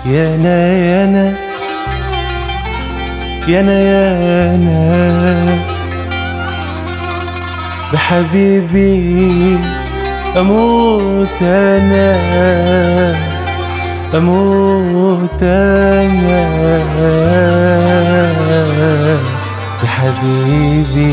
يانا يانا يانا يانا بحبيبي أموت أنا، أموت أنا بحبيبي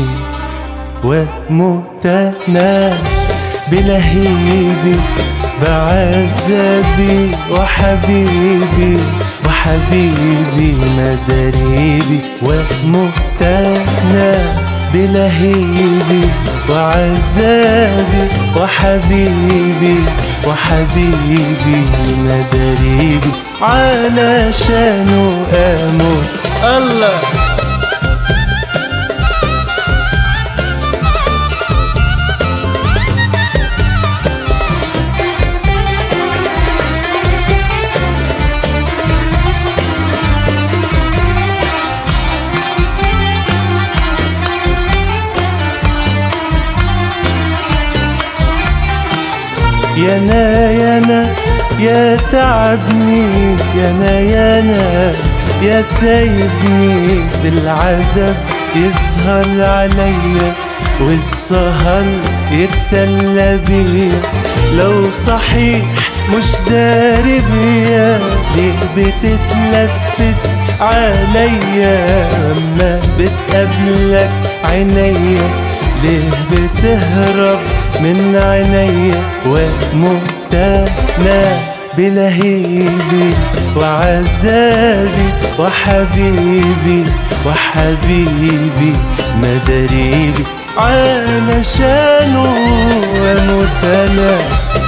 وأموت أنا بلهيبي بعذابي وحبيبي وحبيبي مداريبي وأموت أنا بلهيبي وعذابي وحبيبي وحبيبي مداريبي علشانه أموت. الله يانا يانا يا تعبني، يانا يانا يا سايبني بالعذاب يسهر عليا والسهر يتسلى بيا. لو صحيح مش داري بيا ليه بتتلفت عليا؟ لما بتقابلك عينيا ليه بتهرب من عينيا؟ وأموت أنا بلهيبي وعذابي وحبيبي وحبيبي مداريبي علشانه أموت أنا.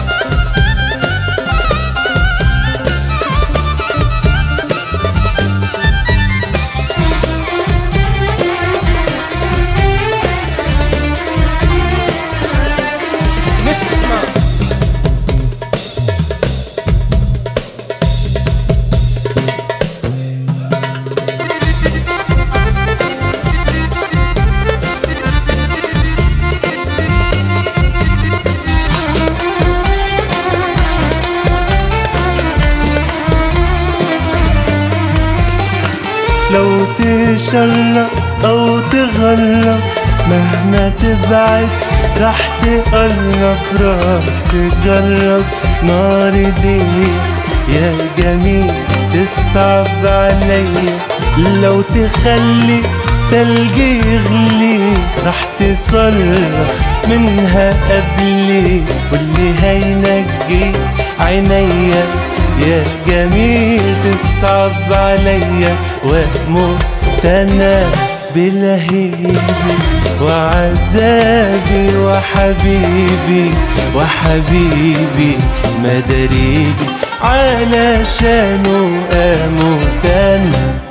لو تشرق أو تغرب مهما تبعد راح تقرب، راح تجرب نار دي يا جميل تصعب عليا. لو تخلي تلجي يغلي راح تصرخ منها قبلي، واللي هينجيك عينيا يا جميل تصعب عليا. وأموت أنا بلهيبي وعذابي وحبيبي وحبيبي مداريبي علشانه أموت أنا.